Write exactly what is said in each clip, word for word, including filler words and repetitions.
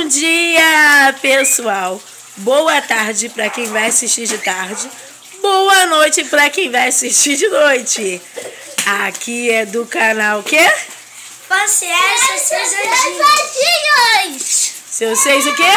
Bom dia, pessoal. Boa tarde para quem vai assistir de tarde. Boa noite para quem vai assistir de noite. Aqui é do canal quê? Paciência, seus anjinhos. Seus seis o quê?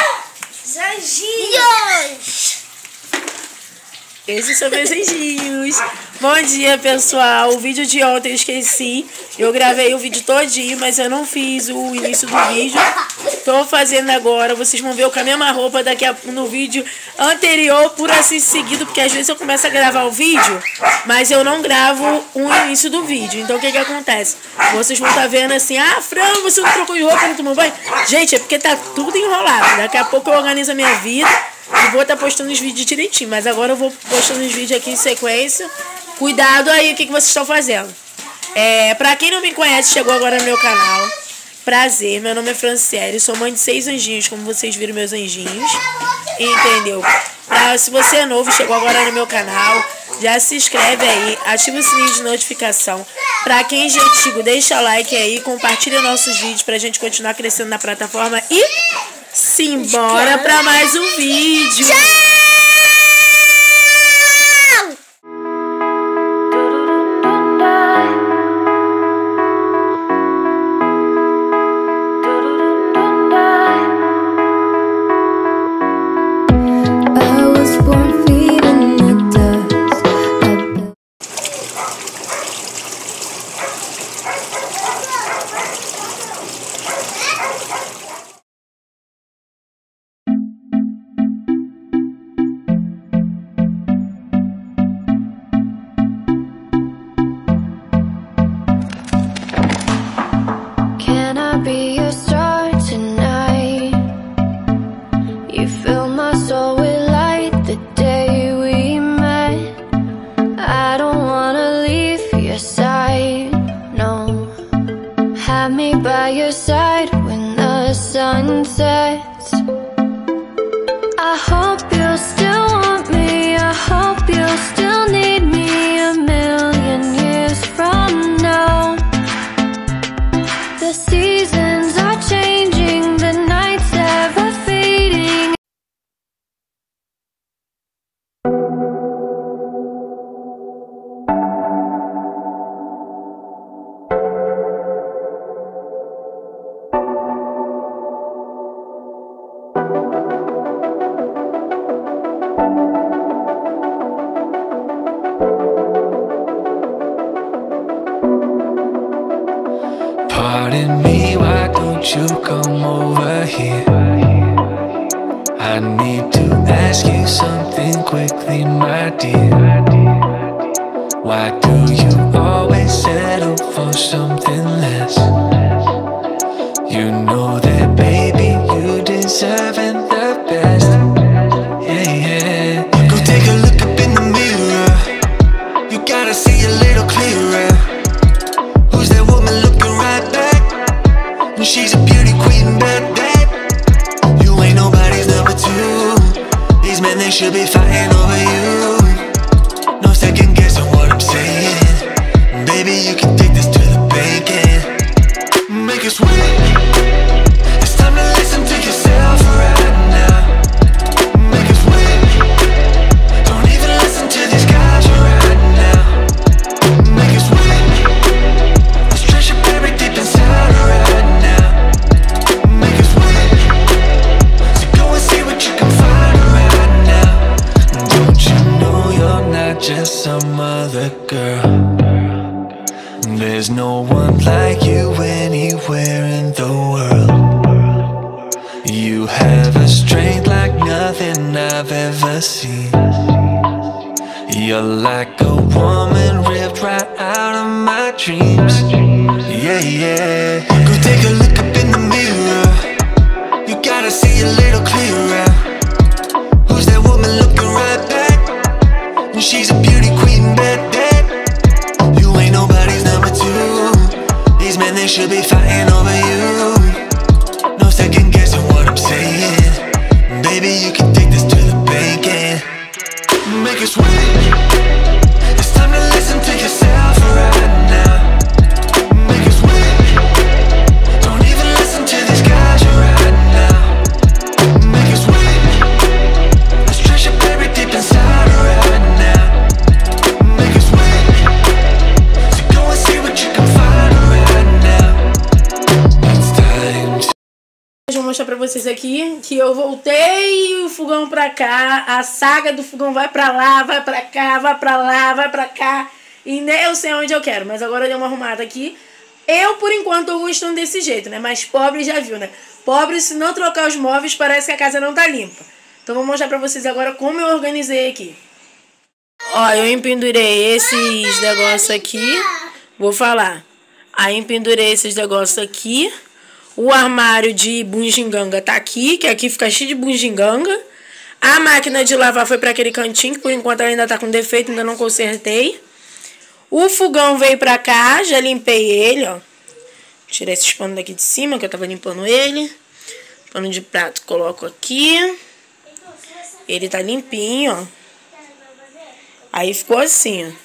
Anjinhos. Esses são meus anjinhos. Bom dia, pessoal. O vídeo de ontem eu esqueci. Eu gravei o vídeo todinho, mas eu não fiz o início do vídeo. Tô fazendo agora. Vocês vão ver com a mesma roupa daqui a, no vídeo anterior, por assim seguido, porque às vezes eu começo a gravar o vídeo, mas eu não gravo o início do vídeo. Então o que que acontece? Vocês vão estar tá vendo assim: ah, Fran, você não trocou de roupa, não tomou banho? Gente, é porque tá tudo enrolado. Daqui a pouco eu organizo a minha vida e vou estar tá postando os vídeos direitinho. Mas agora eu vou postando os vídeos aqui em sequência. Cuidado aí o que, que vocês estão fazendo. É, pra quem não me conhece, chegou agora no meu canal. Prazer, meu nome é Franciele, sou mãe de seis anjinhos, como vocês viram meus anjinhos. Entendeu? Pra, se você é novo e chegou agora no meu canal, já se inscreve aí, ativa o sininho de notificação. Pra quem já é antigo, deixa like aí, compartilha nossos vídeos pra gente continuar crescendo na plataforma. E simbora pra mais um vídeo. By your side when the sun sets. I hope you'll still want me. I hope you'll still need me a million years from now. The seasons are changing, the nights ever fading. Pardon me, why don't you come over here? I need to ask you something quickly, my dear. Why do you always settle for something less? You know that, baby, you deserving the best. Yeah, yeah. Go take a look up in the mirror. You gotta see a little clearer. Who's that woman looking right back? And she's a beauty queen, bad, bad. You ain't nobody's number two. These men, they should be fighting over you. No second guessing what I'm saying. Baby, you can take this to the bank and make us win. It's time to listen to yourself right now. Make us win. Don't even listen to these guys right now. Make us win. Let's treasure buried deep inside right now. Make us win. So go and see what you can find right now. Don't you know you're not just some other girl? There's no one like you anywhere in the world. You have a strength like nothing I've ever seen. You're like a woman ripped right out of my dreams. Yeah, yeah. Go take a look up in the mirror. You gotta see a little clearer. Who's that woman looking right back? And she's a beauty queen, bad, bad. You ain't nobody's number two. These men, they should be fighting over you. No second guessing what I'm saying. Baby, you can take this to the bank and make us win. It's time to listen to yourself right now. Make us win. Don't even vou mostrar pra vocês aqui que eu voltei o fogão pra cá. A saga do fogão vai pra lá, vai pra cá, vai pra lá, vai pra cá. E nem eu sei onde eu quero, mas agora eu dei uma arrumada aqui. Eu, por enquanto, tô gostando desse jeito, né? Mas pobre já viu, né? Pobre, se não trocar os móveis, parece que a casa não tá limpa. Então vou mostrar pra vocês agora como eu organizei aqui. Ó, eu empendurei esses negócios aqui. Vou falar. Aí empendurei esses negócios aqui. O armário de bugiganga tá aqui, que aqui fica cheio de bugiganga. A máquina de lavar foi pra aquele cantinho, que por enquanto ela ainda tá com defeito, ainda não consertei. O fogão veio pra cá, já limpei ele, ó. Tirei esses panos daqui de cima, que eu tava limpando ele. Pano de prato coloco aqui. Ele tá limpinho, ó. Aí ficou assim, ó.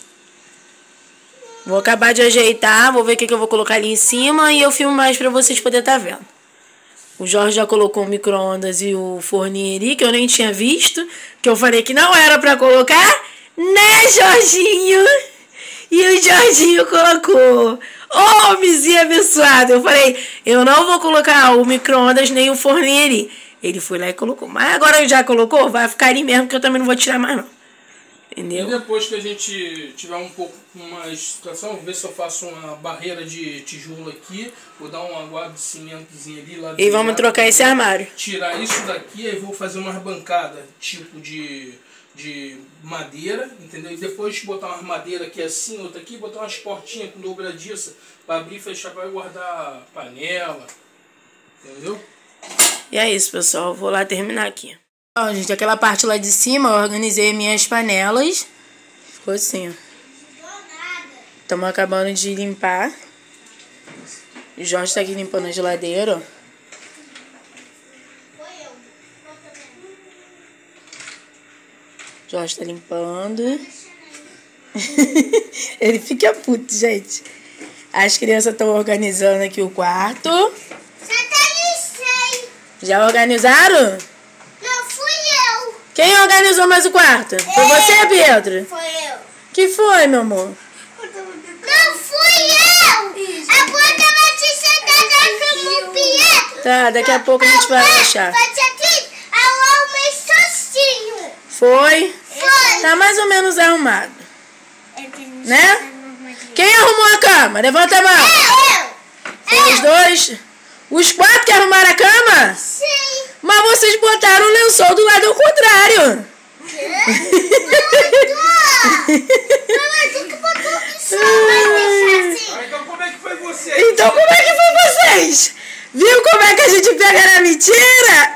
Vou acabar de ajeitar, vou ver o que, que eu vou colocar ali em cima e eu filmo mais pra vocês poderem estar vendo. O Jorge já colocou o micro-ondas e o forninho ali, que eu nem tinha visto, que eu falei que não era pra colocar, né, Jorginho? E o Jorginho colocou. Ô, homenzinho abençoado. Eu falei, eu não vou colocar o micro-ondas nem o forninho ali. Ele foi lá e colocou. Mas agora já colocou, vai ficar ali mesmo, que eu também não vou tirar mais, não. Entendeu? E depois que a gente tiver um pouco uma situação, vou ver se eu faço uma barreira de tijolo aqui, vou dar uma guarda de cimentozinho ali lá. E vamos trocar esse armário. Tirar isso daqui, aí vou fazer uma bancada tipo de, de madeira, entendeu? E depois botar uma madeira aqui assim, outra aqui, botar umas portinhas com dobradiça para abrir e fechar para guardar panela, entendeu? E é isso, pessoal. Vou lá terminar aqui. Ó, gente, aquela parte lá de cima, eu organizei minhas panelas. Ficou assim, ó. Estamos acabando de limpar. O Jorge tá aqui limpando a geladeira, ó. O Jorge tá limpando. Ele fica puto, gente. As crianças estão organizando aqui o quarto. Já organizaram? Quem organizou mais o quarto? Foi você, Pedro? Foi eu. Que foi, meu amor? Não fui eu! A porta vai te sentar no Pedro. Tá, daqui a pouco a gente vai achar. Vai te aqui, arrumei sozinho. Foi? Foi. Tá mais ou menos arrumado. Né? Quem arrumou a cama? Levanta a mão. Eu! Foi os dois? Os quatro que arrumaram a cama? Sim. Mas vocês botaram o lençol do lado ao contrário. Ah, então como é que foi você? Então como é que foi vocês? Viu como é que a gente pega na mentira?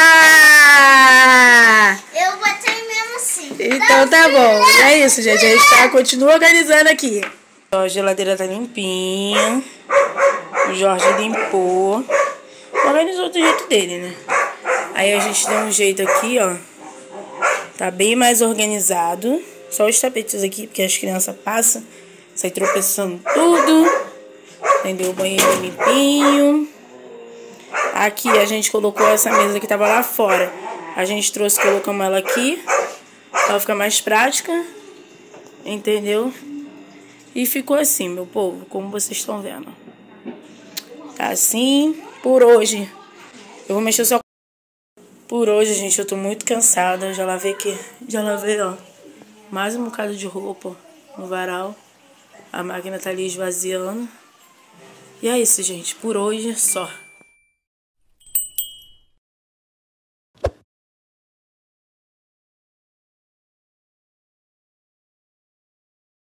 Ah! Eu botei mesmo assim. Então tá bom. É isso, gente. A gente tá, continua organizando aqui. Ó, a geladeira tá limpinha. O Jorge limpou. Organizou do jeito dele, né? Aí a gente deu um jeito aqui, ó. Tá bem mais organizado. Só os tapetes aqui, porque as crianças passam. Sai tropeçando tudo. Entendeu? O banheiro limpinho. Aqui a gente colocou essa mesa que tava lá fora. A gente trouxe e colocamos ela aqui. Pra ficar mais prática. Entendeu? E ficou assim, meu povo. Como vocês estão vendo. Tá assim. Por hoje. Eu vou mexer só. Por hoje, gente, eu tô muito cansada. Já lavei aqui. Já lavei, ó. Mais um bocado de roupa no varal. A máquina tá ali esvaziando. E é isso, gente. Por hoje, só.